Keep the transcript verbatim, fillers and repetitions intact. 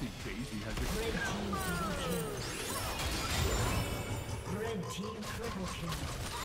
think Daisy has a... Red team double kill. Red team triple kill.